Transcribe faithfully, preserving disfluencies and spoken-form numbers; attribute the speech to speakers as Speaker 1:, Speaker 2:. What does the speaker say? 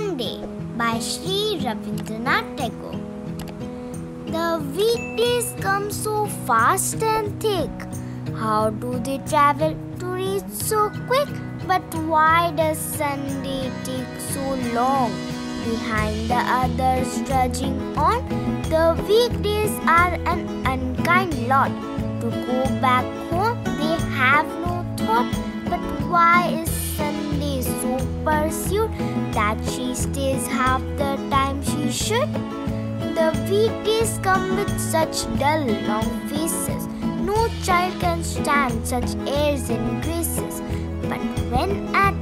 Speaker 1: Sunday by Shri Rabindranath Tagore. The weekdays come so fast and thick. How do they travel to reach so quick? But why does Sunday take so long? Behind the others trudging on, the weekdays are an unkind lot. To go back home, they have no thought. But why is Sunday so pursued that she stays half the time she should? The weekdays come with such dull, long faces. No child can stand such airs and graces. But when at